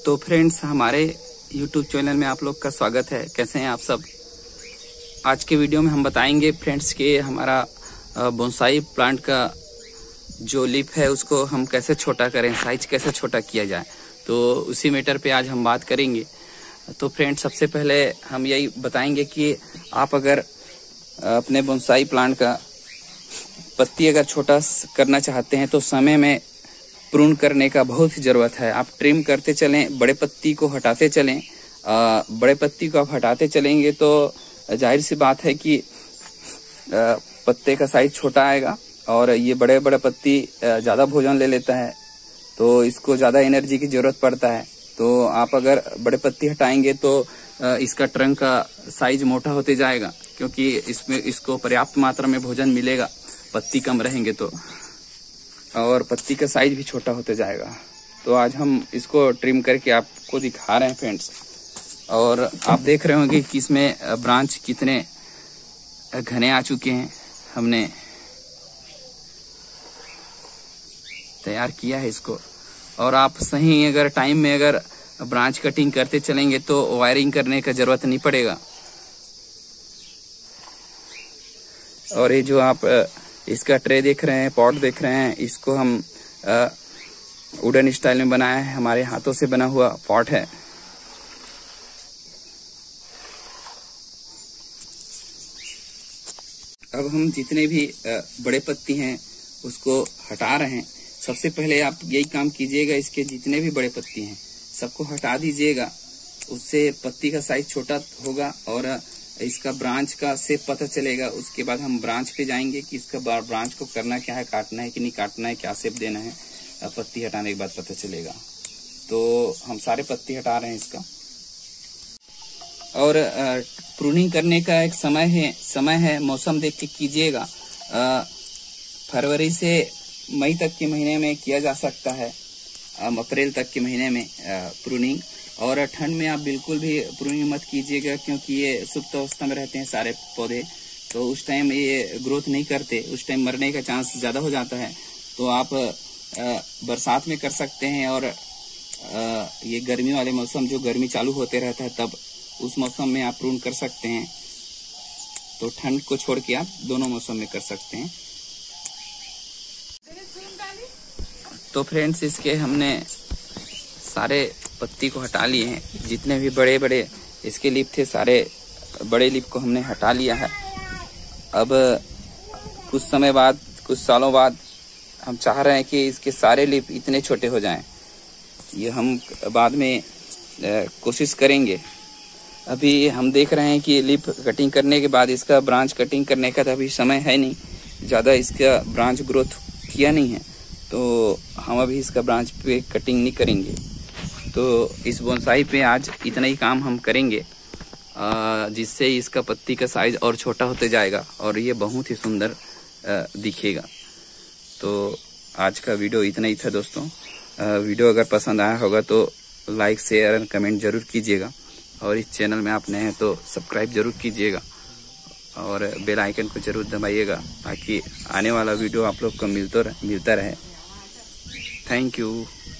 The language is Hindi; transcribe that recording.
तो फ्रेंड्स, हमारे YouTube चैनल में आप लोग का स्वागत है। कैसे हैं आप सब? आज के वीडियो में हम बताएंगे फ्रेंड्स कि हमारा बोनसाई प्लांट का जो लीफ है उसको हम कैसे छोटा करें, साइज कैसे छोटा किया जाए, तो उसी मैटर पे आज हम बात करेंगे। तो फ्रेंड्स, सबसे पहले हम यही बताएंगे कि आप अगर अपने बोनसाई प्लांट का पत्ती अगर छोटा करना चाहते हैं तो समय में प्रून करने का बहुत ही जरूरत है। आप ट्रिम करते चलें, बड़े पत्ती को हटाते चलें। बड़े पत्ती को आप हटाते चलेंगे तो जाहिर सी बात है कि पत्ते का साइज छोटा आएगा और ये बड़े बड़े पत्ती ज़्यादा भोजन ले लेता है, तो इसको ज़्यादा एनर्जी की ज़रूरत पड़ता है। तो आप अगर बड़े पत्ती हटाएंगे तो इसका ट्रंक का साइज मोटा होते जाएगा, क्योंकि इसमें इसको पर्याप्त मात्रा में भोजन मिलेगा, पत्ती कम रहेंगे तो, और पत्ती का साइज भी छोटा होते जाएगा। तो आज हम इसको ट्रिम करके आपको दिखा रहे हैं फ्रेंड्स, और आप देख रहे होंगे कि इसमें ब्रांच कितने घने आ चुके हैं। हमने तैयार किया है इसको, और आप सही अगर टाइम में अगर ब्रांच कटिंग करते चलेंगे तो वायरिंग करने का जरूरत नहीं पड़ेगा। और ये जो आप इसका ट्रे देख रहे हैं, पॉट देख रहे हैं, इसको हम वुडन स्टाइल में बनाया है, हमारे हाथों से बना हुआ पॉट है। अब हम जितने भी बड़े पत्ती हैं उसको हटा रहे हैं। सबसे पहले आप यही काम कीजिएगा, इसके जितने भी बड़े पत्ती हैं सबको हटा दीजिएगा, उससे पत्ती का साइज छोटा होगा और इसका ब्रांच का शेप पता चलेगा। उसके बाद हम ब्रांच पे जाएंगे कि इसका ब्रांच को करना क्या है, काटना है कि नहीं काटना है, क्या शेप देना है, पत्ती हटाने के बाद पता चलेगा। तो हम सारे पत्ती हटा रहे हैं इसका। और प्रूनिंग करने का एक समय है, मौसम देख के कीजिएगा। फरवरी से मई तक के महीने में किया जा सकता है, अप्रैल तक के महीने में प्रूनिंग। और ठंड में आप बिल्कुल भी प्रूनिंग मत कीजिएगा, क्योंकि ये सुप्त अवस्था में रहते हैं सारे पौधे, तो उस टाइम ये ग्रोथ नहीं करते, उस टाइम मरने का चांस ज़्यादा हो जाता है। तो आप बरसात में कर सकते हैं, और ये गर्मी वाले मौसम, जो गर्मी चालू होते रहता है तब, उस मौसम में आप प्रून कर सकते हैं। तो ठंड को छोड़ के आप दोनों मौसम में कर सकते हैं। तो फ्रेंड्स, इसके हमने सारे पत्ती को हटा लिए हैं, जितने भी बड़े बड़े इसके लीफ थे, सारे बड़े लीफ को हमने हटा लिया है। अब कुछ समय बाद, कुछ सालों बाद हम चाह रहे हैं कि इसके सारे लीफ इतने छोटे हो जाएं। ये हम बाद में कोशिश करेंगे। अभी हम देख रहे हैं कि लीफ कटिंग करने के बाद इसका ब्रांच कटिंग करने का तो अभी समय है नहीं, ज़्यादा इसका ब्रांच ग्रोथ किया नहीं है, तो हम अभी इसका ब्रांच पे कटिंग नहीं करेंगे। तो इस बोनसाई पे आज इतना ही काम हम करेंगे, जिससे इसका पत्ती का साइज और छोटा होते जाएगा और ये बहुत ही सुंदर दिखेगा। तो आज का वीडियो इतना ही था दोस्तों। वीडियो अगर पसंद आया होगा तो लाइक, शेयर और कमेंट जरूर कीजिएगा, और इस चैनल में आप नए हैं तो सब्सक्राइब जरूर कीजिएगा, और बेल आइकन को जरूर दबाइएगा, ताकि आने वाला वीडियो आप लोग को मिलता रहे। Thank you.